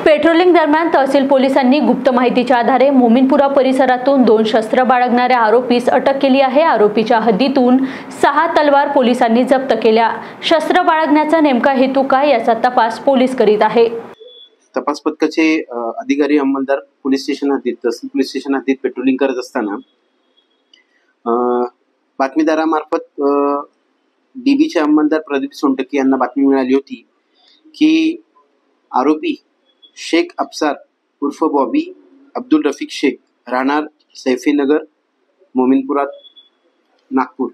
Patrolling दरम्यान तहसील पोलिसांनी गुप्त माहितीच्या आधारे मोमीनपुरा परिसरातून 2 शस्त्र बाळगणाऱ्या आरोपीस अटक केली आहे। आरोपीच्या हद्दीतून 6 तलवार पोलिसांनी जप्त केल्या। शस्त्र बाळगण्याचा नेमका हेतू काय याचा तपास पोलीस करीत आहे। तपास पथकाचे अधिकारी अंमलदार पोलीस स्टेशन हद्दीत पेट्रोलिंग करत असताना बातमीदारामार्फत डीबीचे अंमलदार प्रदीप सोनटके यांना बातमी मिळाली होती की आरोपी शेख अफसार उर्फ बॉबी अब्दुल रफीक शेख राहणार सैफीनगर मोमीनपुरा नागपूर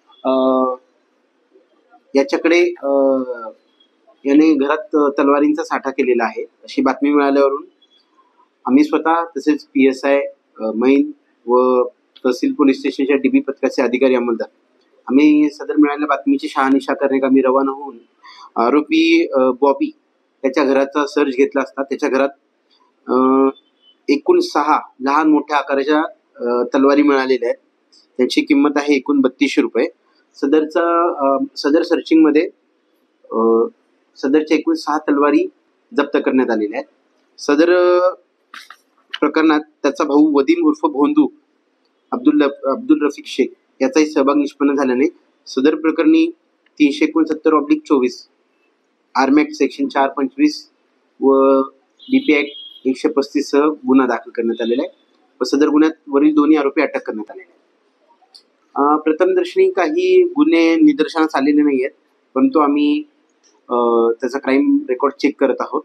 याच्याकडे याने घरात तलवारींचा साठा केलेला आहे अशी बातमी मिळाल्यावरून आम्ही स्वतः तसेच PSI मैन व तहसील पोलीस स्टेशनच्या डीबी पथकाचे अधिकारी अंमलदार आम्ही सदर मिळालेल्या बातमीची शहानिशा करण्याकामी रवाना होऊन आरोपी बॉबी त्याच्या घराचा सर्च घेतला असता त्याच्या घरात एकूण 6 लहान मोठ्या आकाराच्या तलवारी मिळालेल्या आहेत। त्याची किंमत आहे एकूण 3200 रुपये। सदर सर्चिंग मध्ये सदरच्या एकूण 6 तलवारी जप्त करण्यात आलेल्या आहेत। सदर प्रकरणात त्याचा भाऊ वदीम उर्फ भोंदू अब्दुल रफीक शेख याचाही सहभाग निष्पन्न झाल्याने सदर प्रकरणी 369/24 आर्म ऍक्ट सेक्शन 425 व BP ऍक्ट 135 सह गुन्हा दाखल करण्यात आलेला आहे व सदर गुन्ह्यात वरील दोन्ही आरोपी अटक करण्यात आलेले आहेत। प्रथमदर्शनी काही गुन्हे निदर्शनास आलेले नाही आहेत, परंतु आम्ही त्याचा क्राईम रेकॉर्ड चेक करत आहोत।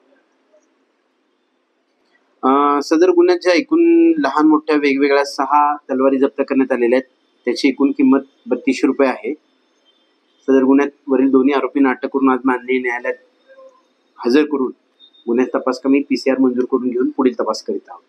सदर गुन्ह्याच्या एकूण लहान मोठ्या वेगवेगळ्या 6 तलवारी जप्त करण्यात आलेल्या आहेत। त्याची एकूण किंमत 3200 रुपये आहे। सदर गुन्ह्यात वरील दोन्ही आरोपींना अटक करून आज माननीय न्यायालयात हजर करून गुन्ह्याचा तपास कमी PCR मंजूर करून घेऊन पुढील तपास करीत आहोत।